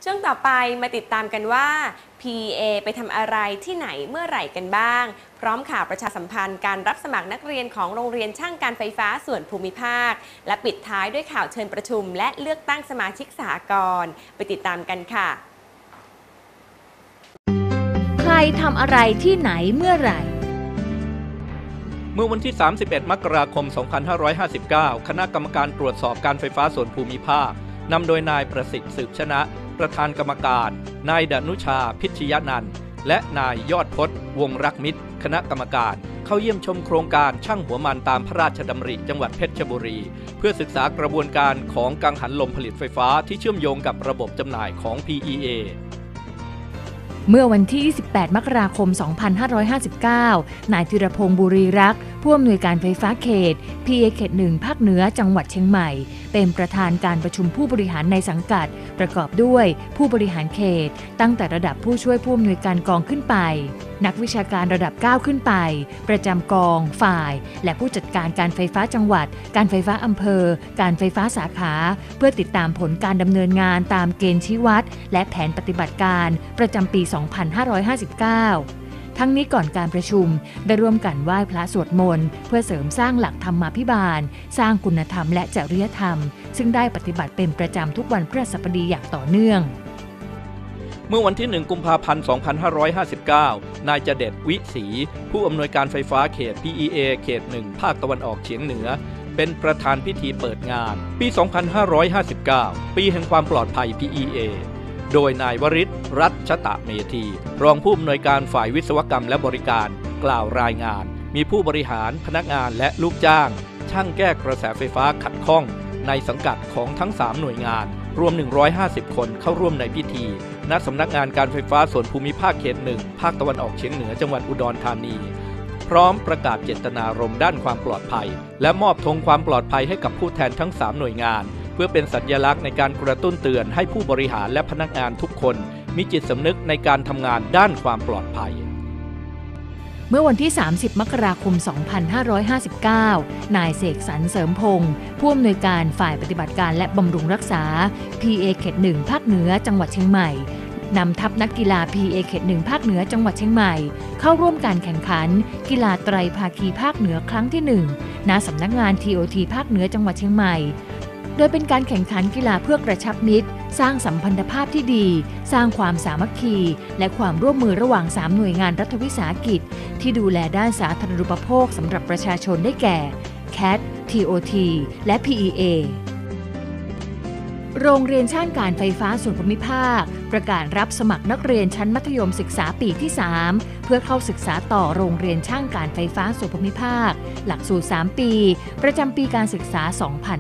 ช่วงต่อไปมาติดตามกันว่า PEA ไปทำอะไรที่ไหนเมื่อไหร่กันบ้างพร้อมข่าวประชาสัมพันธ์การรับสมัครนักเรียนของโรงเรียนช่างการไฟฟ้าส่วนภูมิภาคและปิดท้ายด้วยข่าวเชิญประชุมและเลือกตั้งสมาชิกสหกรณ์ไปติดตามกันค่ะใครทำอะไรที่ไหนเมื่อไหร่เมื่อวันที่ 31 มกราคม 2559 คณะกรรมการตรวจสอบการไฟฟ้าส่วนภูมิภาคนำโดยนายประสิทธิ์สืบชนะประธานกรรมการนายดนุชาพิชยนันท์และนายยอดพจน์วงรักมิตรคณะกรรมการเข้าเยี่ยมชมโครงการช่างหัวมันตามพระราชดำริจังหวัดเพชรบุรีเพื่อศึกษากระบวนการของกังหันลมผลิตไฟฟ้าที่เชื่อมโยงกับระบบจำหน่ายของ PEA เมื่อวันที่ 28 มกราคม 2559 นายธีรพงษ์บุรีรักษ์ผู้อำนวยการไฟฟ้าเขต PEA เขต 1 ภาคเหนือจังหวัดเชียงใหม่เป็นประธานการประชุมผู้บริหารในสังกัดประกอบด้วยผู้บริหารเขตตั้งแต่ระดับผู้ช่วยผู้อำนวยการกองขึ้นไปนักวิชาการระดับ 9 ขึ้นไปประจำกองฝ่ายและผู้จัดการการไฟฟ้าจังหวัดการไฟฟ้าอำเภอการไฟฟ้าสาขาเพื่อติดตามผลการดำเนินงานตามเกณฑ์ชี้วัดและแผนปฏิบัติการประจำปี 2559 ทั้งนี้ก่อนการประชุมได้ร่วมกันไหว้พระสวดมนต์เพื่อเสริมสร้างหลักธรรมาภิบาลสร้างคุณธรรมและจริยธรรมซึ่งได้ปฏิบัติเป็นประจำทุกวันพฤหัสบดีอย่างต่อเนื่องเมื่อวันที่ 1 กุมภาพันธ์ 2559 นายจเดชวิศรีผู้อำนวยการไฟฟ้าเขต PEA เขต 1 ภาคตะวันออกเฉียงเหนือเป็นประธานพิธีเปิดงานปี 2559 ปีแห่งความปลอดภัย PEA โดยนายวริศ รัชตะเมธีรองผู้อำนวยการฝ่ายวิศวกรรมและบริการกล่าวรายงานมีผู้บริหารพนักงานและลูกจ้างช่างแก้กระแสไฟฟ้าขัดข้องในสังกัดของทั้ง 3 หน่วยงานรวม 150 คนเข้าร่วมในพิธีณสำนักงานการไฟฟ้าส่วนภูมิภาคเขต 1 ภาคตะวันออกเฉียงเหนือจังหวัดอุดรธานีพร้อมประกาศเจตนารมณ์ด้านความปลอดภัยและมอบธงความปลอดภัยให้กับผู้แทนทั้ง 3 หน่วยงานเพื่อเป็นสัญลักษณ์ในการกระตุ้นเตือนให้ผู้บริหารและพนักงานทุกคนมีจิตสำนึกในการทำงานด้านความปลอดภัยเมื่อวันที่ 30 มกราคม 2559 นายเสกสรรเสริมพงศ์ผู้อำนวยการฝ่ายปฏิบัติการและบำรุงรักษา PEA เขต 1 ภาคเหนือจังหวัดเชียงใหม่นำทัพนักกีฬา PEA เขต 1 ภาคเหนือจังหวัดเชียงใหม่เข้าร่วมการแข่งขันกีฬาไตรภาคีภาคเหนือครั้งที่ 1 ณ สำนักงาน TOT ภาคเหนือจังหวัดเชียงใหม่โดยเป็นการแข่งขันกีฬาเพื่อกระชับมิตรสร้างสัมพันธภาพที่ดีสร้างความสามัคคีและความร่วมมือระหว่าง 3 หน่วยงานรัฐวิสาหกิจที่ดูแลด้านสาธารณูปโภคสำหรับประชาชนได้แก่ CAT TOT และ PEA โรงเรียนช่างการไฟฟ้าส่วนภูมิภาคประกาศรับสมัครนักเรียนชั้นมัธยมศึกษาปีที่ 3 เพื่อเข้าศึกษาต่อโรงเรียนช่างการไฟฟ้าส่วนภูมิภาคหลักสูตร 3 ปีประจำปีการศึกษา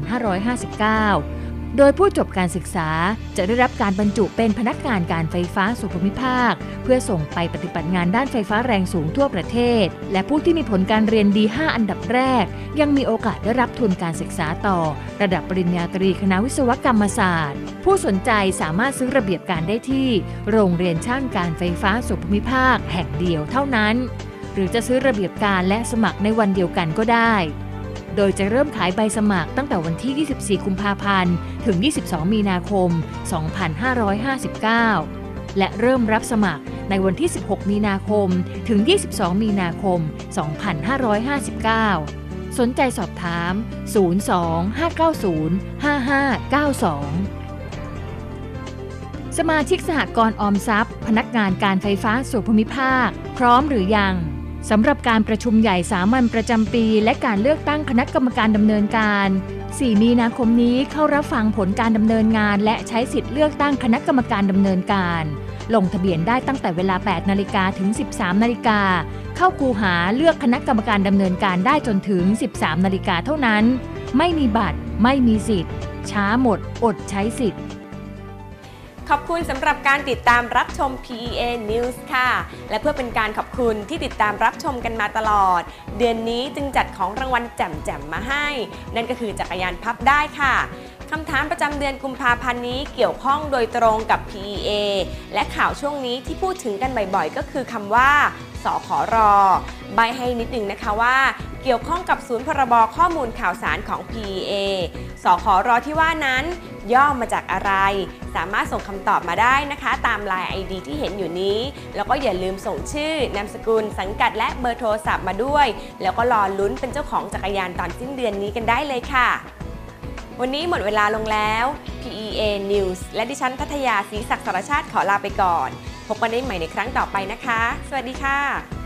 2559 โดยผู้จบการศึกษาจะได้รับการบรรจุเป็นพนักงานการไฟฟ้าส่วนภูมิภาคเพื่อส่งไปปฏิบัติงานด้านไฟฟ้าแรงสูงทั่วประเทศและผู้ที่มีผลการเรียนดี 5 อันดับแรกยังมีโอกาสได้รับทุนการศึกษาต่อระดับปริญญาตรีคณะวิศวกรรมศาสตร์ผู้สนใจสามารถซื้อระเบียบการได้ที่โรงเรียนช่างการไฟฟ้าส่วนภูมิภาคแห่งเดียวเท่านั้นหรือจะซื้อระเบียบการและสมัครในวันเดียวกันก็ได้โดยจะเริ่มขายใบสมัครตั้งแต่วันที่ 24 กุมภาพันธ์ ถึง 22 มีนาคม 2559 และเริ่มรับสมัครในวันที่ 16 มีนาคม ถึง 22 มีนาคม 2559 สนใจสอบถาม 02-590-5592 สมาชิกสหกรณ์ออมทรัพย์พนักงานการไฟฟ้าส่วนภูมิภาคพร้อมหรือยังสำหรับการประชุมใหญ่สามัญประจำปีและการเลือกตั้งคณะกรรมการดำเนินการ 4 มีนาคมนี้เข้ารับฟังผลการดำเนินงานและใช้สิทธิ์เลือกตั้งคณะกรรมการดำเนินการลงทะเบียนได้ตั้งแต่เวลา 8 นาฬิกาถึง 13 นาฬิกาเข้าคูหาเลือกคณะกรรมการดำเนินการได้จนถึง 13 นาฬิกาเท่านั้นไม่มีบัตรไม่มีสิทธิ์ช้าหมดอดใช้สิทธิ์ขอบคุณสำหรับการติดตามรับชม PEA News ค่ะและเพื่อเป็นการขอบคุณที่ติดตามรับชมกันมาตลอดเดือนนี้จึงจัดของรางวัลแจ่มๆมาให้นั่นก็คือจักรยานพับได้ค่ะคำถามประจำเดือนกุมภาพันธ์นี้เกี่ยวข้องโดยตรงกับ PEA และข่าวช่วงนี้ที่พูดถึงกันบ่อยๆก็คือคำว่าสขร.ใบให้นิดนึงนะคะว่าเกี่ยวข้องกับศูนย์พรบข้อมูลข่าวสารของ PEA สขรที่ว่านั้นย่อมาจากอะไรสามารถส่งคำตอบมาได้นะคะตาม LINE ID ที่เห็นอยู่นี้แล้วก็อย่าลืมส่งชื่อนามสกุลสังกัดและเบอร์โทรศัพท์มาด้วยแล้วก็รอลุ้นเป็นเจ้าของจักรยานตอนสิ้นเดือนนี้กันได้เลยค่ะวันนี้หมดเวลาลงแล้ว PEA News และดิฉันทัทยาศรีศักดิ์สรชาติขอลาไปก่อนพบกันได้ใหม่ในครั้งต่อไปนะคะสวัสดีค่ะ